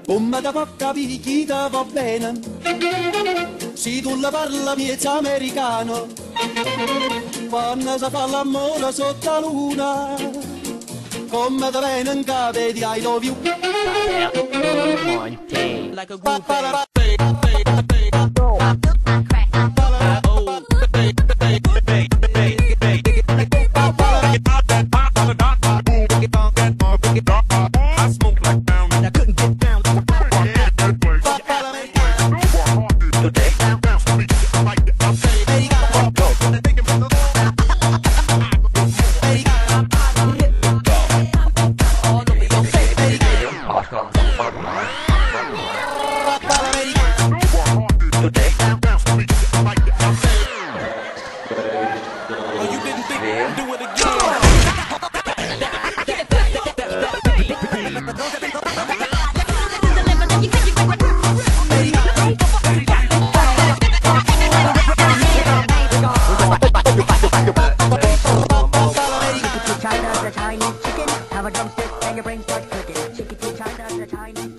Come da può capire chi te va bene, se tu la parla miezza americano, quando si fa l'amore sotto la luna, come te viene in capo di I love you. Like a groove I smoke like down. I couldn't get down. You didn't think I'd do it again. China, the Chinese chicken. Have a drumstick and your brain starts clicking. Chicken to China, the Chinese.